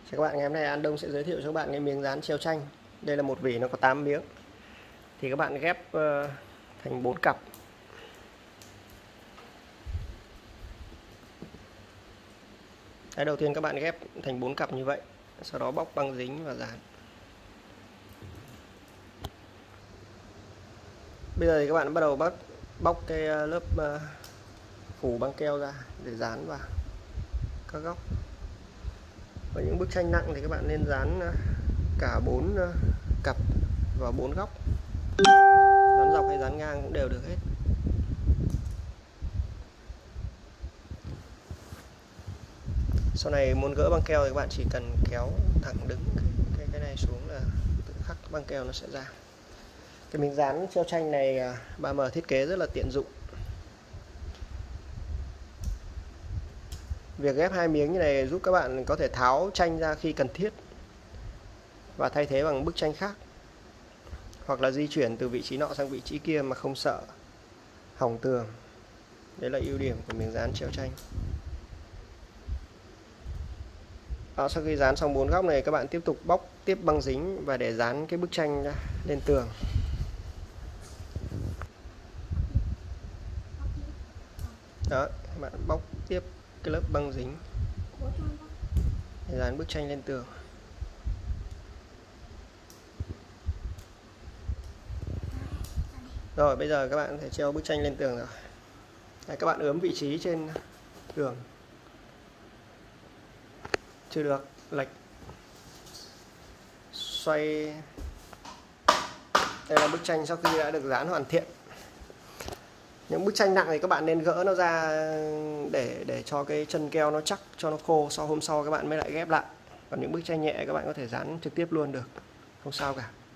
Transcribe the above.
Chào các bạn, ngày hôm nay An Đông sẽ giới thiệu cho các bạn cái miếng dán treo tranh. Đây là một vỉ nó có 8 miếng. Thì các bạn ghép thành 4 cặp. Cái đầu tiên các bạn ghép thành 4 cặp như vậy, sau đó bóc băng dính và dán. Bây giờ thì các bạn bắt đầu bóc cái lớp phủ băng keo ra để dán vào các góc. Với những bức tranh nặng thì các bạn nên dán cả 4 cặp vào 4 góc. Dán dọc hay dán ngang cũng đều được hết. Sau này muốn gỡ băng keo thì các bạn chỉ cần kéo thẳng đứng cái này xuống là tự khắc băng keo nó sẽ ra. Cái miếng dán treo tranh này 3M thiết kế rất là tiện dụng. Việc ghép hai miếng như này giúp các bạn có thể tháo tranh ra khi cần thiết và thay thế bằng bức tranh khác, hoặc là di chuyển từ vị trí nọ sang vị trí kia mà không sợ hỏng tường. Đấy là ưu điểm của miếng dán treo tranh. Sau khi dán xong 4 góc này, các bạn tiếp tục bóc tiếp băng dính và để dán cái bức tranh lên tường. Đó, các bạn bóc tiếp cái lớp băng dính để dán bức tranh lên tường. Rồi bây giờ các bạn có thể treo bức tranh lên tường rồi. Đấy, các bạn ướm vị trí trên tường. Chưa được, lệch, xoay. Đây là bức tranh sau khi đã được dán hoàn thiện. Những bức tranh nặng thì các bạn nên gỡ nó ra để cho cái chân keo nó chắc, cho nó khô, sau hôm sau các bạn mới lại ghép lại. Còn những bức tranh nhẹ các bạn có thể dán trực tiếp luôn được, không sao cả.